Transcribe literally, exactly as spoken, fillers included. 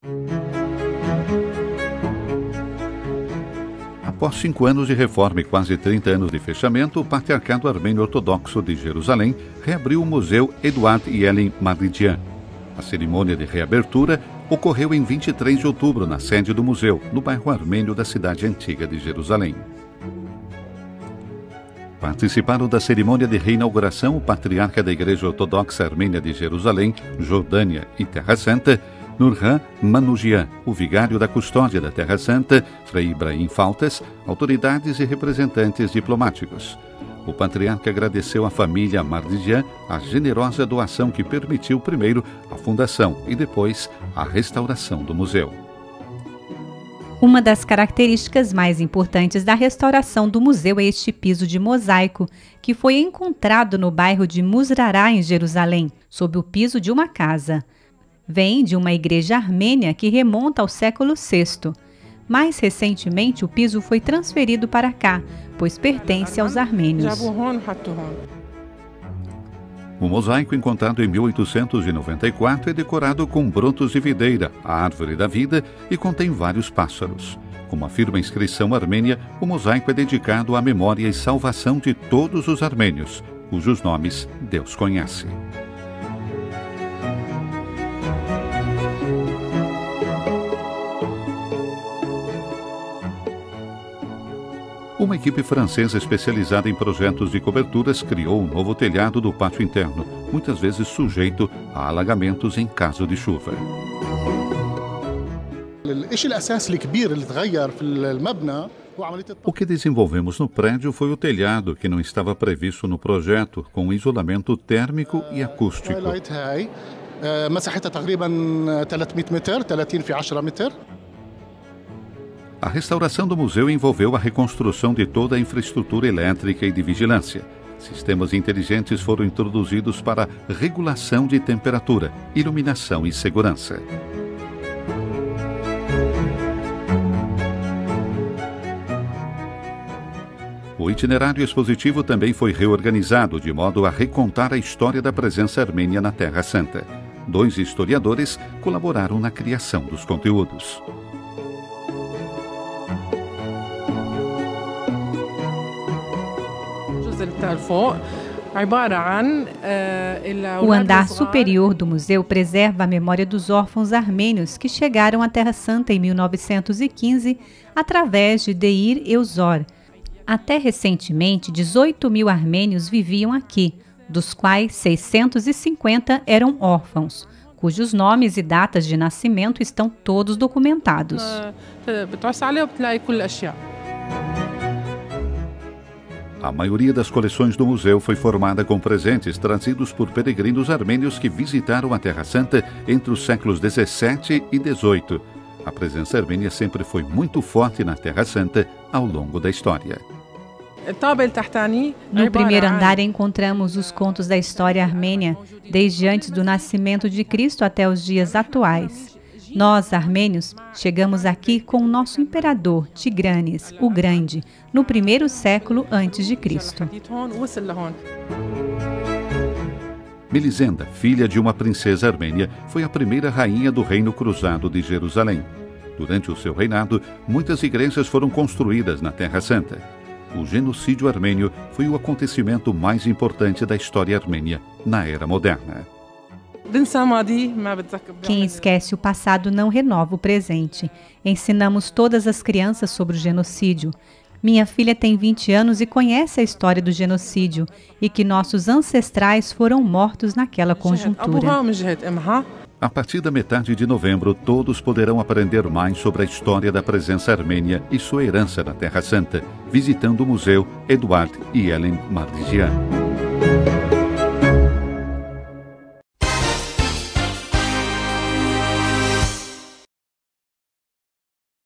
Após cinco anos de reforma e quase trinta anos de fechamento, o Patriarcado Armênio Ortodoxo de Jerusalém reabriu o Museu Eduard Yelen Mardijian. A cerimônia de reabertura ocorreu em vinte e três de outubro na sede do museu, no bairro armênio da cidade antiga de Jerusalém. Participaram da cerimônia de reinauguração o patriarca da Igreja Ortodoxa Armênia de Jerusalém, Jordânia e Terra Santa, Nurhan Manoujian, o vigário da custódia da Terra Santa, Frei Ibrahim Faltas, autoridades e representantes diplomáticos. O patriarca agradeceu à família Mardijian a generosa doação que permitiu primeiro a fundação e depois a restauração do museu. Uma das características mais importantes da restauração do museu é este piso de mosaico, que foi encontrado no bairro de Musrará, em Jerusalém, sob o piso de uma casa. Vem de uma igreja armênia que remonta ao século sexto. Mais recentemente, o piso foi transferido para cá, pois pertence aos armênios. O mosaico, encontrado em mil oitocentos e noventa e quatro, é decorado com brotos de videira, a árvore da vida, e contém vários pássaros. Como afirma a inscrição armênia, o mosaico é dedicado à memória e salvação de todos os armênios, cujos nomes Deus conhece. Uma equipe francesa especializada em projetos de coberturas criou um novo telhado do pátio interno, muitas vezes sujeito a alagamentos em caso de chuva. O que desenvolvemos no prédio foi o telhado, que não estava previsto no projeto, com isolamento térmico e acústico. A restauração do museu envolveu a reconstrução de toda a infraestrutura elétrica e de vigilância. Sistemas inteligentes foram introduzidos para regulação de temperatura, iluminação e segurança. O itinerário expositivo também foi reorganizado de modo a recontar a história da presença armênia na Terra Santa. Dois historiadores colaboraram na criação dos conteúdos. O andar superior do museu preserva a memória dos órfãos armênios que chegaram à Terra Santa em mil novecentos e quinze através de Deir Euzor. Até recentemente, dezoito mil armênios viviam aqui, dos quais seiscentos e cinquenta eram órfãos, cujos nomes e datas de nascimento estão todos documentados. A maioria das coleções do museu foi formada com presentes trazidos por peregrinos armênios que visitaram a Terra Santa entre os séculos dezessete e dezoito. A presença armênia sempre foi muito forte na Terra Santa ao longo da história. No primeiro andar encontramos os contos da história armênia, desde antes do nascimento de Cristo até os dias atuais. Nós, armênios, chegamos aqui com o nosso imperador, Tigranes, o Grande, no primeiro século antes de Cristo. Melisenda, filha de uma princesa armênia, foi a primeira rainha do Reino Cruzado de Jerusalém. Durante o seu reinado, muitas igrejas foram construídas na Terra Santa. O genocídio armênio foi o acontecimento mais importante da história armênia na era moderna. Quem esquece o passado não renova o presente. Ensinamos todas as crianças sobre o genocídio. Minha filha tem vinte anos e conhece a história do genocídio e que nossos ancestrais foram mortos naquela conjuntura. A partir da metade de novembro, todos poderão aprender mais sobre a história da presença armênia e sua herança na Terra Santa, visitando o Museu Eduard Yelen Mardijian.